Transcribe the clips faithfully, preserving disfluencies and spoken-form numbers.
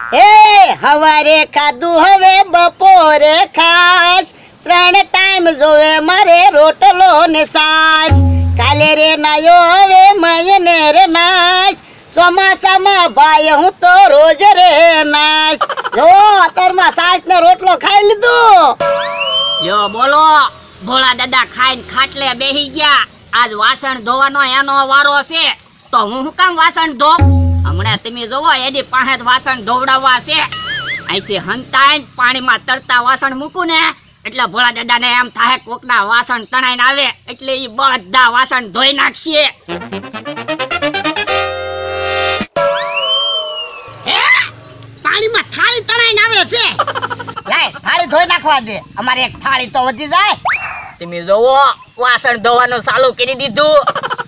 એ હવારે ખાધું હવે બપોરે ખાસ ત્રણ ટાઈમ જોવે મારે રોટલો ને સાસ કાલે રે નાયો હવે મયને રે નાશ ચોમાસામાં ભાઈ હું તો રોજ રે નાશ જો અત્યારમાં સાસ ને રોટલો ખાઈ લીધો યો બોલો ભોળા દાદા ખાઈને ખાટલે બેહી ગયા આજ વાસણ ધોવાનો એનો વારો છે તો હું શું કામ વાસણ ધો હમણાં તમે જોવો એની પાસે વાસણ ધોવડાવવા છે અહીંથી હંતાઈને પાણીમાં તરતા વાસણ મૂકું ને એટલે ભોળા દાદાને એમ થાય કોકના વાસણ તણાઈને આવે એટલે એ બધા વાસણ ધોઈ નાખશે પાણીમાં થાળી તણાઈને આવે છે લાય થાળી ધોઈ નાખવા દે અમારે એક થાળી તો વધી જાય તમે જોવો વાસણ ધોવાનું ચાલુ કરી દીધું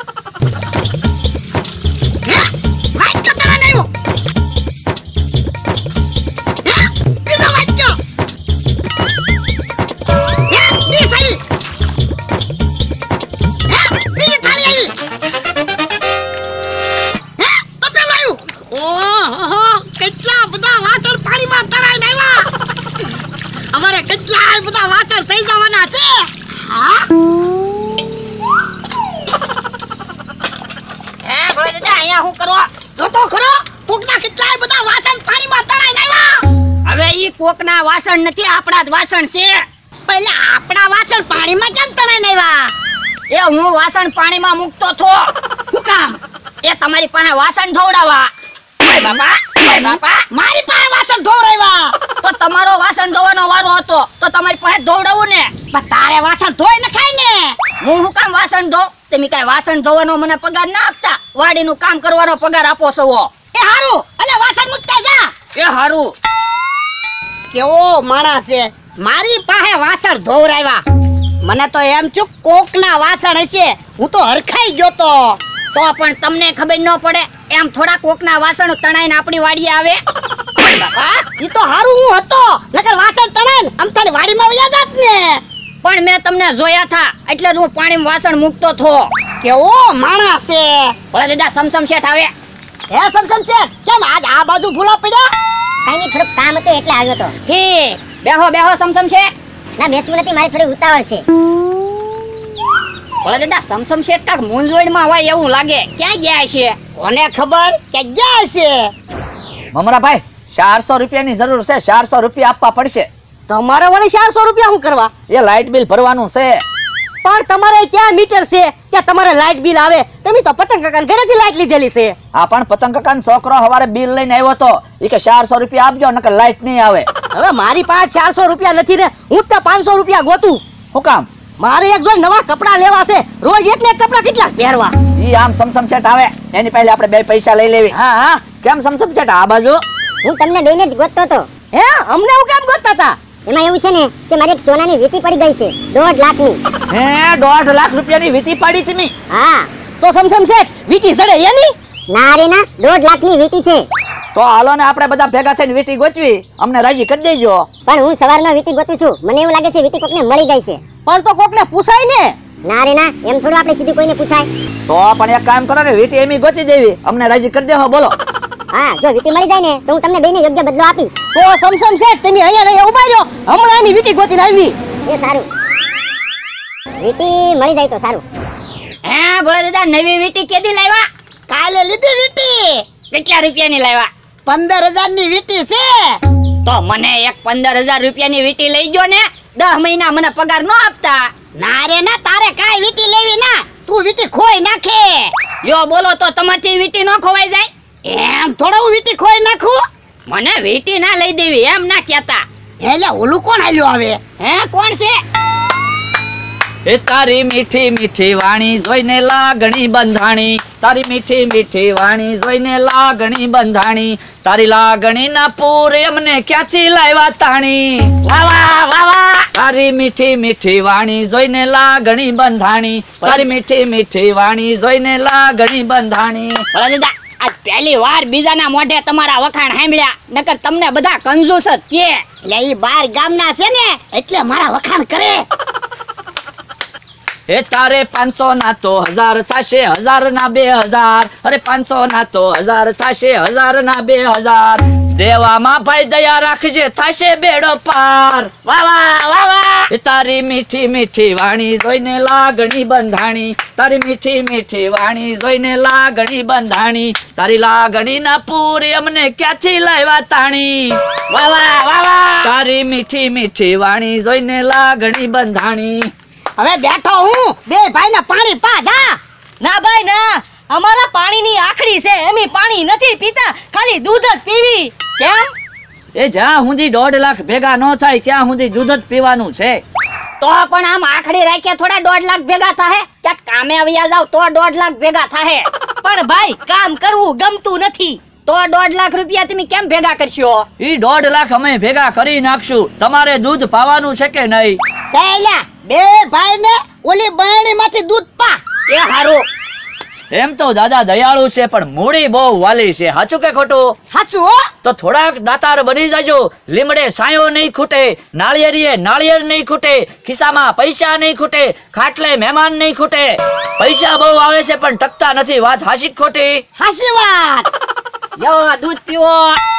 અમારે કેટલા બધા વાસણ થઈ જવાના છે હા હે ભોળા દાદા અહીંયા શું કરો તો તો ખરો કોકના કેટલા બધા વાસણ પાણીમાં તણાઈને આવ્યા હવે ઈ કોકના વાસણ નથી આપણા જ વાસણ છે પહેલા આપણા વાસણ પાણીમાં કેમ તણાઈને આવ્યા એ હું વાસણ પાણીમાં મૂકતો થો શું કામ એ તમારી પાસે વાસણ ધોવડાવવા ઓય બાપા ઓય બાપા મારી પાસે વાસણ ધોવડાવ્યા તો તમારો વાસણ ધોવાનો વારો હતો તો તમારી પાસે ધોવડાવું ને પણ તારે વાસણ ધોઈ નખાય ને હું શું કામ વાસણ ધો તમે કઈ વાસણ ધોવાનો મને પગાર ના આપતા વાડીનું કામ કરવાનો પગાર આપો છો એ હારું અલે વાસણ મૂકતા જા એ હારું કેવો માણસ છે મારી પાસે વાસણ ધોવરાવ્યા મને તો એમ છું કોકના વાસણ હશે હું તો હરખાઈ ગયો તો તો પણ તમને ખબર ન પડે એમ થોડા કોકના વાસણ તણાઈને આપણી વાડીએ આવે બાપા ઈ તો હારું હું હતો નકર વાસણ તણાઈને આમ તારી વાડીમાં વયા જાત ને પણ મેં તમને જોયા થા એટલે જ હું પાણીમાં વાસણ મૂકતો થો કેવો માણસ છે ભોળા દાદા સમસમ શેઠ આવે હે સમસમ છે કેમ આજ આ બાજુ ભૂલા પડ્યા કઈ નહીં થોડું કામ હતું એટલે આવ્યો તો ઠીક બેહો બેહો સમસમ શેઠ ના બેસવું નથી મારી થોડી ઉતાવળ છે ભોળા દાદા સમસમ શેઠ કાક મૂંઝવણમાં હોય એવું લાગે ક્યાં ગયા છે કોને ખબર કે ગયા છે મમરાભાઈ ચારસો રૂપિયાની જરૂર છે ચારસો રૂપિયા આપવા પડશે તમારે વળી ચારસો રૂપિયા શું કરવા એ લાઇટ બિલ ભરવાનું છે પણ તમારે ક્યાં મીટર છે કે તમારે લાઇટ બિલ આવે તમે તો પતંગ કાકા ઘરેથી લાઇટ લીધેલી છે આ પણ પતંગ કાકાનો છોકરો હવારે બિલ લઈને આવ્યો તો એ કે ચારસો રૂપિયા આપજો નકર લાઇટ નહીં આવે હવે મારી પાસે ચારસો રૂપિયા નથી ને હું તો પાંચસો રૂપિયા ગોતું શું કામ મારે એક જોઈ નવા કપડા લેવા છે રોજ એક ને એક કપડા કેટલા પહેરવા ઈ આમ સમસમ છેટ આવે એની પહેલા આપણે બે પૈસા લઈ લેવી હા હા કેમ સમસમ છેટ આ બાજુ હું તમને બેને જ ગોતતો તો હે અમને હું કેમ ગોતતા હતા એમાં એવું છે ને કે મારી એક સોનાની વીટી પડી ગઈ છે દોઢ લાખની હે દોઢ લાખ રૂપિયાની વીટી પાડી તમે હા તો સમસમ શેઠ વીટી સડે એની ના રે ના દોઢ લાખની વીટી છે તો હાલો ને આપણે બધા ભેગા થઈને વીટી ગોચવી અમને રાજી કરી દેજો પણ હું સવારમાં વીટી ગોતું છું મને એવું લાગે છે વીટી કોકને મળી ગઈ છે પણ તો કોકને પૂછાય ને ના રે ના એમ થોડું આપણે સીધું કોઈને પૂછાય તો પણ એક કામ કરો ને વીટી એમી ગોચી દેવી અમને રાજી કરી દેહો બોલો હા જો વીટી મળી જાય ને તો હું તમને બેને યોગ્ય બદલો આપીશ તો સમસમ શેઠ તમે અહીંયા નહીં ઉભા રહ્યો હમણાં એની વીટી ગોતીને આવી એ સારું વીટી મળી જાય તો સારું હે ભોળા દાદા નવી વીટી કેદી લાવ્યા કાલે લીધી વીટી કેટલા રૂપિયાની લાવ્યા પંદર હજાર ની વીટી છે તો મને એક પંદર હજાર રૂપિયાની વીટી લઈ ગયો ને દસ મહિના મને પગાર ન આપતા ના રે ના તારે કાઈ વીટી લેવી ના તું વીટી ખોઈ નાખે યો બોલો તો તમારથી વીટી ન ખોવાઈ જાય એમ થોડો હું વીટી ખોઈ નાખું મને વીટી ના લઈ દેવી એમ ના કહેતા એટલે ઓલું કોણ આલ્યો આવે હે કોણ છે એ તારી મીઠી મીઠી વાણી જોઈને લાગણી બંધાણી તારી મીઠી મીઠી વાણી જોઈને લાગણી બંધાણી તારી લાગણી ના પૂર એમને ક્યાંથી લાવ્યા તાણી વાહ વાહ વાહ વાહ તારી મીઠી મીઠી વાણી જોઈને લાગણી બંધાણી તારી મીઠી મીઠી વાણી જોઈને લાગણી બંધાણી ભોળા દાદા આજ પહેલી વાર બીજાના મોઢે તમારા વખાણ સાંભળ્યા નકર તમને બધા કંજૂસ જ કે એટલે ઈ બાર ગામના છે ને એટલે મારા વખાણ કરે એ તારે પાંચસો ના તો હજાર થશે હજાર ના બે હજાર અરે પાંચસો ના તો હજાર થશે હજાર ના બે હજાર દેવામાં ભાઈ દયા રાખજે થાશે બેડો પાર. વાહ વાહ વાહ વાહ. એ તારી મીઠી મીઠી વાણી જોઈને લાગણી બંધાણી, તારી મીઠી મીઠી વાણી જોઈને લાગણી બંધાણી, તારી લાગણી ના પૂરી અમને ક્યાંથી લાવ્યા તાણી. વાહ વાહ વાહ વાહ. તારી મીઠી મીઠી વાણી જોઈને લાગણી બંધાણી. હવે બેઠો હું બે ભાઈ ને પાણી પા જા. ના ભાઈ ના, અમારા પાણીની આખડી છે, એમી પાણી નથી પીતા, ખાલી દૂધ જ પીવી. કેમ? એ જ્યાં સુધી દોઢ લાખ ભેગા ન થાય ત્યાં સુધી દૂધ જ પીવાનું છે. તો પણ આમ આખડી રાખીએ થોડા દોઢ લાખ ભેગા થાહે, ક્યાંક કામે આવ્યા જાવ તો દોઢ લાખ ભેગા થાહે. પણ ભાઈ કામ કરવું ગમતું નથી. તો દોઢ લાખ રૂપિયા તમે કેમ ભેગા કરશો? ઈ દોઢ લાખ અમે ભેગા કરી નાખશું. તમારે દૂધ પાવાનું છે કે નહીં? ચાલ્યા બે ભાઈ ને ઓલી બહેણી માંથી દૂધ પા. એ હારું. એમ તો દાદા દયાળુ છે પણ મૂડી બહુ વાલી છે. સાચું કે ખોટું? સાચું હો. તો થોડાક દાતાર બની જાજો. લીમડે સાયો નહીં ખૂટે, નાળિયેરીએ નાળિયેર નહીં ખૂટે, ખિસ્સામાં પૈસા નહીં ખૂટે, ખાટલે મહેમાન નહીં ખૂટે. પૈસા બહુ આવે છે પણ ટકતા નથી. વાત હાચી ખોટી? હાચી વાત. યો દૂધ પીવો.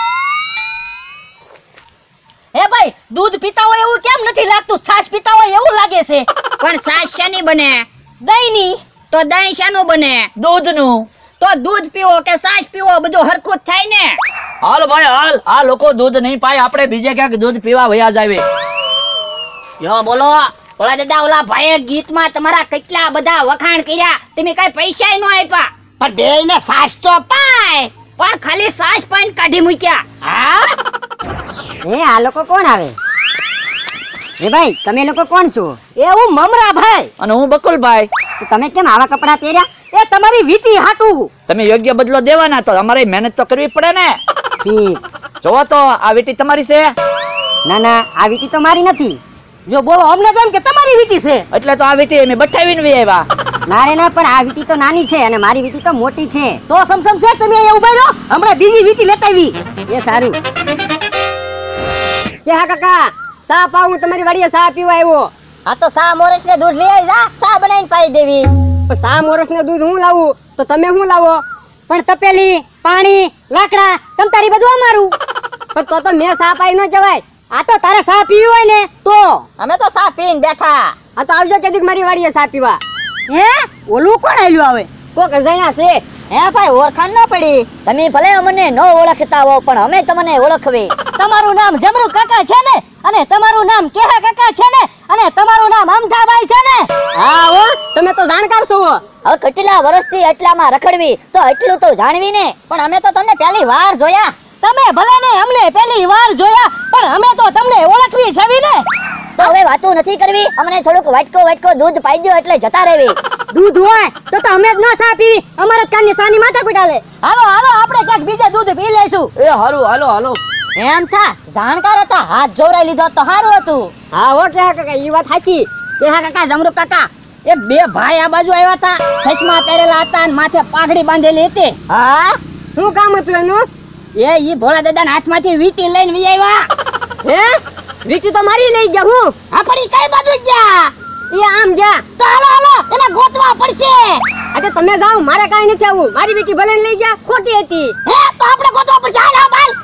હે ભાઈ, દૂધ પીતા હોય એવું કેમ નથી લાગતું? છાશ પીતા હોય એવું લાગે છે. પણ છાશ શેની બને? દહીંની. તો દહીં શાનું બને? દૂધનું. તો દૂધ પીવો કે છાશ પીવો બધું હરખું જ થાય ને. હાલ ભાઈ હાલ, આ લોકો દૂધ નહીં પાય, આપણે બીજે ક્યાંક દૂધ પીવા વયા જાવે. યો બોલો. ઓલા દાદા ઓલા ભાઈએ ગીતમાં તમારા કેટલા બધા વખાણ કર્યા, તમે કઈ પૈસા ન આપ્યા. પણ બે ને સાસ તો પાય. પણ ખાલી છાશ પાઈને કાઢી મૂક્યા. હા એ આ લોકો કોણ આવે? એ ભાઈ તમે લોકો કોણ છો? એ હું મમરા ભાઈ. અને હું બકુલભાઈ. તો તમે કેમ આવા કપડા પહેર્યા? એ તમારી વીટી હાટું. તમે યોગ્ય બદલો દેવાના તો અમારે મહેનત તો કરવી પડે ને. ઠીક. જોવો તો આ વીટી તમારી છે? ના ના, આ વીટી તો મારી નથી. જો બોલો અમને તેમ કે તમારી વીટી છે. એટલે તો આ વીટી અમે બઠાવીને વી આવ્યા. ના રે ના, પણ આ વીટી તો નાની છે અને મારી વીટી તો મોટી છે. તો સમસમ છે તમે અહીંયા ઉભા રહો, હમણાં બીજી વીટી લેતા આવી. એ સારું. કે હા કાકા, સા પાવ હું તમારી વાડીએ સા પીવા આવ્યો. આ તો સા મોરસ ને દૂધ લઈ આવી જા, સા બનાવીને પાઈ દેવી. પણ સા મોરસ ને દૂધ હું લાવું તો તમે શું લાવો? પણ તપેલી, પાણી, લાકડા તમતારી બધું અમારું. પણ તો તો મેં સા પાઈ ન જવાય. આ તો તારે સા પીવી હોય ને તો. અમે તો સા પીને બેઠા. આ તો આવજો કેદીક મારી વાડીએ સા પીવા. હે ઓલું કોણ આલ્યું આવે? કોક અજાણ્યા છે. હે ભાઈ ઓળખાણ ના પડી. તમે ભલે અમને ન ઓળખતા હો પણ અમે તમને ઓળખવે. તમારું નામ જમરૂ કાકા છે ને, અને તમારું નામ કેહા કાકા છે ને, અને તમારું નામ અમથાભાઈ છે ને. હા હો, તમે તો જાણકાર છો. હવે કેટલા વર્ષથી એટલામાં રખડવી તો એટલું તો જાણવી ને. પણ અમે તો તમને પહેલી વાર જોયા. તમે ભલે ને અમને પહેલી વાર જોયા, પણ અમે તો તમને ઓળખવી છવી ને. તો હવે વાતો નથી કરવી, અમને થોડુંક વાટકો વાટકો દૂધ પાઈ દો એટલે જતા રહેવી. દૂધ હોય તો તો અમે જ ન સા પીવી, અમારે જ કાનની સાની માથા કુટાલે. હાલો હાલો આપણે ક્યાંક બીજે દૂધ પી લઈશું. એ હારું, હાલો હાલો. એમ થા જાણકાર હતા, હાથ જોરાઈ લીધો તો સારું હતું. હા હો કેહા કાકા, ઈ વાત સાચી. કેહા કાકા જમરૂક કાકા એક બે ભાઈ આ બાજુ આવ્યા હતા, ચશ્મા પહેરેલા હતા અને માથે પાઘડી બાંધેલી હતી. હા, શું કામ હતું એનું? એ ઈ ભોળા દાદાના હાથમાંથી વીટી લઈને વી આવ્યા. હે વીટી તો મારી લઈ ગયા. હું આ પડી કઈ બાજુ ગયા? એ આમ ગયા. તો હાલો હાલો એને ગોતવા પડશે. અરે તમે જાઓ, મારે કાઈ નથી આવું. મારી વીટી ભલે લઈ ગયા, ખોટી હતી. હે તો આપણે ગોતવા પડશે. હાલ હાલ હાલ.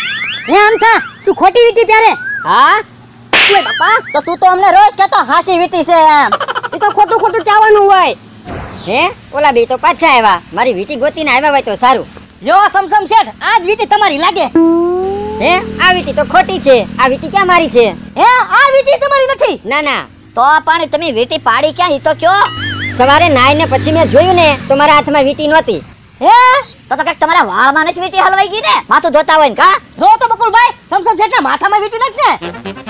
એમ થા તું ખોટી વીટી પહેરે. હા ઓય બાપા, તો તું તો અમને રોજ કહેતો હાસી વીટી છે એમ. એ તો ખોટું ખોટું ચાવવાનું હોય. હે ઓલા બે તો પાછા આવ્યા. મારી વીટી ગોતીને આવ્યા હોય તો સારું. જો સમસમ શેઠ આ જ વીટી તમારી લાગે. હે આ વીટી તો ખોટી છે. આ વીટી ક્યાં મારી છે? હે આ વીટી તમારી નથી. ના ના, તો પણ તમે વીટી પાડી ક્યાં ઈ તો કયો? સવારે નાઈને પછી મેં જોયું ને તો મારા હાથમાં વીટી નહોતી. હે તો તો કઈક તમારા વાળમાં નથી વીટી હલવાઈ ગઈ ને, માથું ધોતા હોય ને કા? જો તો બકુલભાઈ સમસમ શેઠના માથામાં વીટી નથી ને.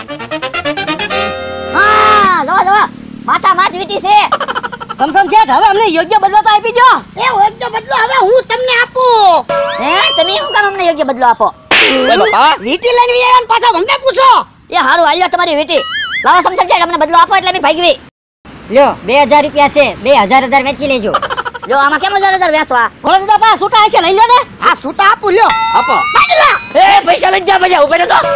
હા જો જો માથામાં જ વીટી છે. સમસમ શેઠ હવે અમને યોગ્ય બદલો તો આપી દો. એ હોય તો બદલો હવે હું તમને આપું. હે તમે શું કામ અમને યોગ્ય બદલો આપો? એ બાપા, વીટી લઈને વી આવ્યા ને પાછા મને પૂછો. એ હારું હાલ્યો તમારી વીટી. લાવો સમસમ છે અમને બદલો આપો એટલે અમે ભાગવી. લ્યો બે હજાર રૂપિયા છે, બે હજાર હજાર વેચી લેજો. જો આમાં કેમ હજાર હજાર વેચવા? ભોળા દાદા પાસે છૂટા હશે લઈ લો ને. આ સૂટા આપું લ્યો. આપો. બાજલા. એ પૈસા લઈ જા બજા, ઉભા રહો.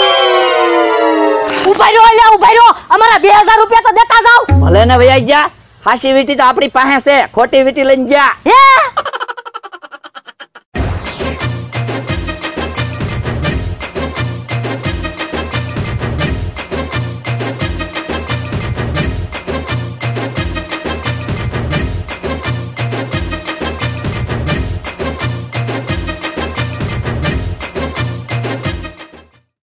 ઉભા રહ્યો અલ્યા ઉભા રહ્યો, અમારા બે હજાર રૂપિયા તો દેતા જાવ. ભલે ને વયા ગયા. હાસી વીટી તો આપણી પાસે છે, ખોટી વીટી લઈને ગયા. હે